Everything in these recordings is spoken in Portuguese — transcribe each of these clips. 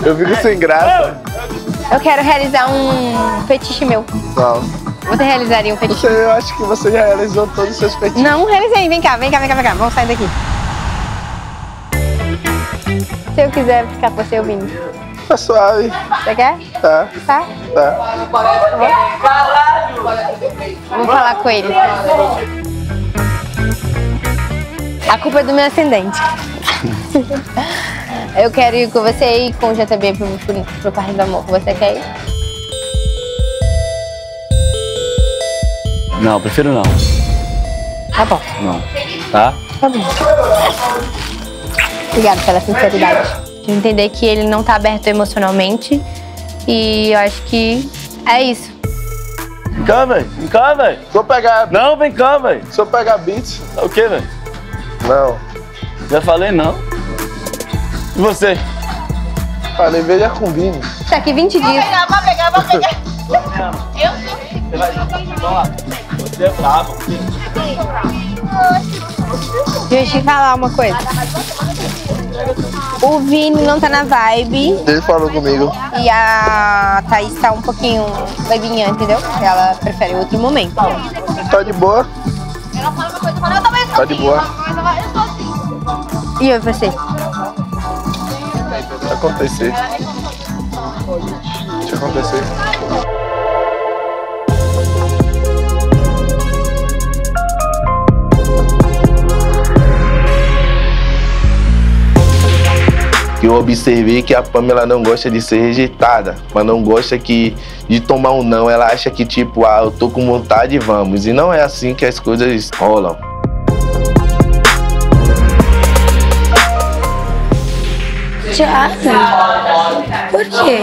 Eu fico sem graça. Eu quero realizar um fetiche meu. Não. Você realizaria um fetiche? Eu acho que você já realizou todos os seus fetiches. Não realizei. Vem cá. Vamos sair daqui. Se eu quiser ficar com você ouvindo. Tá suave. Você quer? Tá. Tá? Tá. Vou falar com ele. A culpa é do meu ascendente. Eu quero ir com você e com o JB pro Parque do Amor. Você quer ir? Não, prefiro não. Tá bom. Não. Tá? Tá bom. Obrigada pela sinceridade. De entender que ele não tá aberto emocionalmente. E eu acho que é isso. Vem cá, velho. Vem cá, velho. Se eu pegar... Não, vem cá, velho. Se eu pegar beats... O quê, velho? Não. Já falei não. E você? Falei, veja com o Vini. Daqui 20 dias. Vou pegar. Eu Você vai... Vamos lá. Você é bravo. Deixa eu te falar uma coisa. O Vini não tá na vibe. Ele falou comigo. E a Thaís tá um pouquinho levinha, entendeu? Ela prefere outro momento. Tá de boa? Ela fala uma coisa, eu falo, eu também sou Tá de assim, boa. eu sou assim. E eu e você? Deixa acontecer. Deixa acontecer. Eu observei que a Pamela não gosta de ser rejeitada, mas não gosta de tomar um não. Ela acha que tipo, eu tô com vontade e vamos. E não é assim que as coisas rolam. Tiago, por quê?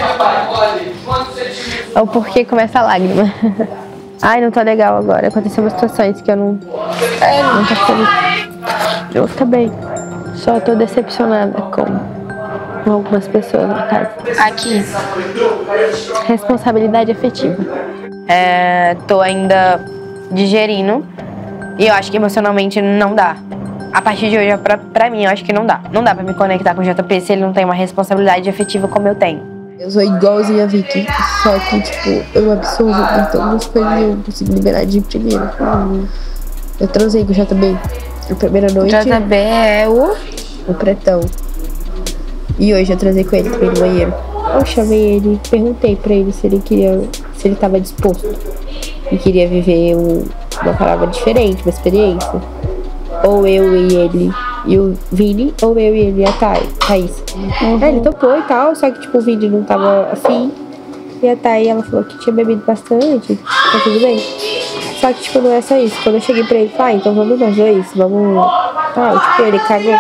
É o porquê começa a lágrima. Ai, não tá legal agora. Aconteceu umas situações que eu não tô feliz. Eu vou ficar bem. Só tô decepcionada com algumas pessoas na casa. Aqui. Responsabilidade afetiva. Tô ainda digerindo. E eu acho que emocionalmente não dá. A partir de hoje, pra mim, eu acho que não dá. Não dá pra me conectar com o JP se ele não tem uma responsabilidade afetiva como eu tenho. Eu sou igualzinha a Vicky, só que, tipo, eu absorvo então as coisas e eu consigo liberar de primeira. Eu transei com o JB na primeira noite. O JB é o pretão. E hoje eu transei com ele também no banheiro. Eu chamei ele, perguntei pra ele se ele tava disposto e queria viver uma parada diferente, uma experiência. Ou eu e ele e o Vini, ou eu e ele e a Thaís. Ele topou e tal, só que tipo, o Vini não tava afim. E a Thaís, ela falou que tinha bebido bastante, tá tudo bem. Só que tipo, não é só isso. Quando eu cheguei pra ele, falei, então vamos nós dois, vamos... tipo, ele cagou.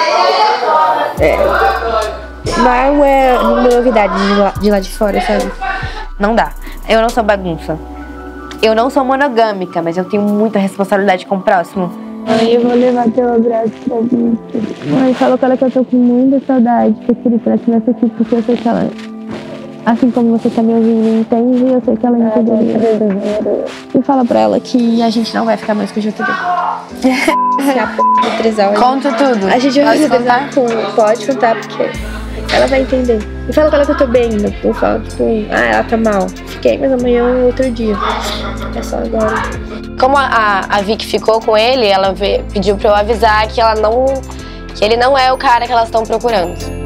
Mas não é novidade de lá de fora, sabe? Não dá. Eu não sou bagunça. Eu não sou monogâmica, mas eu tenho muita responsabilidade com o próximo. Aí eu vou levar teu abraço pra Vicky. Mãe, fala com ela que eu tô com muita saudade. Que eu queria que ela estivesse aqui, porque eu sei que ela, assim como você tá me ouvindo e entende, eu sei que ela entenderia. E fala pra ela que a gente não vai ficar mais com o JB. Se a p*** do trisal... Conto tudo. A gente vai Pode contar? Pode contar, porque ela vai entender. E fala com ela que eu tô bem ainda. Não fala, tipo, ela tá mal. Fiquei, mas amanhã é outro dia. É só agora. Como a Vicky ficou com ele, ela pediu pra eu avisar que ele não é o cara que elas estão procurando.